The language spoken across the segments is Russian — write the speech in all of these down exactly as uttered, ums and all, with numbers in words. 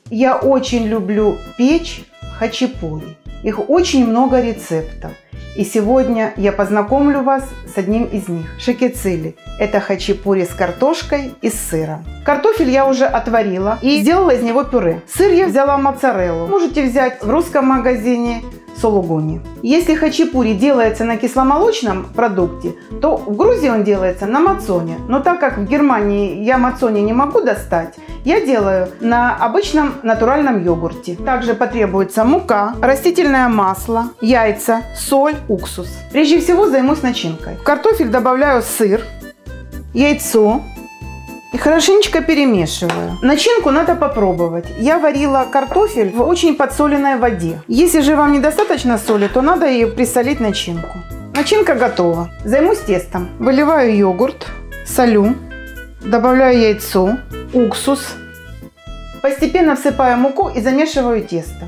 Я очень люблю печь хачапури. Их очень много рецептов. И сегодня я познакомлю вас с одним из них. Шикицили. Это хачапури с картошкой и с сыром. Картофель я уже отварила и сделала из него пюре. Сыр я взяла моцареллу. Можете взять в русском магазине сулугуни. Если хачапури делается на кисломолочном продукте, то в Грузии он делается на мацоне. Но так как в Германии я мацоне не могу достать, я делаю на обычном натуральном йогурте. Также потребуется мука, растительное масло, яйца, соль, уксус. Прежде всего займусь начинкой. В картофель добавляю сыр, яйцо и хорошенечко перемешиваю. Начинку надо попробовать. Я варила картофель в очень подсоленной воде. Если же вам недостаточно соли, то надо ее присолить начинку. Начинка готова. Займусь тестом. Выливаю йогурт, солю, добавляю яйцо, уксус. Постепенно всыпаю муку и замешиваю тесто.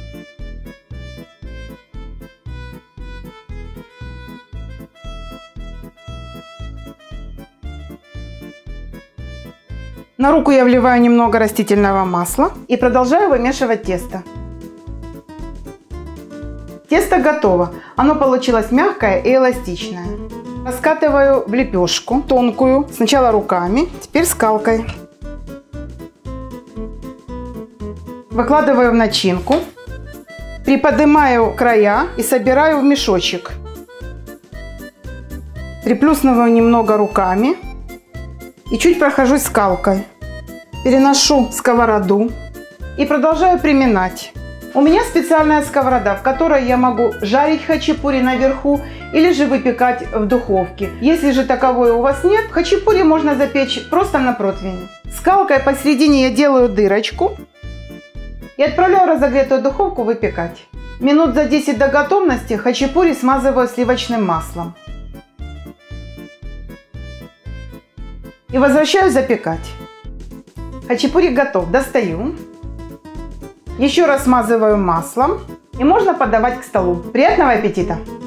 На руку я вливаю немного растительного масла и продолжаю вымешивать тесто. Тесто готово. Оно получилось мягкое и эластичное. Раскатываю в лепешку тонкую. Сначала руками, теперь скалкой. Выкладываю в начинку. Приподнимаю края и собираю в мешочек. Приплюснываю немного руками. И чуть прохожусь скалкой. Переношу в сковороду и продолжаю приминать. У меня специальная сковорода, в которой я могу жарить хачапури наверху или же выпекать в духовке. Если же таковой у вас нет, хачапури можно запечь просто на противне. Скалкой посередине я делаю дырочку и отправляю в разогретую духовку выпекать. Минут за десять до готовности хачапури смазываю сливочным маслом. И возвращаю запекать. Хачапури готов. Достаю. Еще раз смазываю маслом. И можно подавать к столу. Приятного аппетита!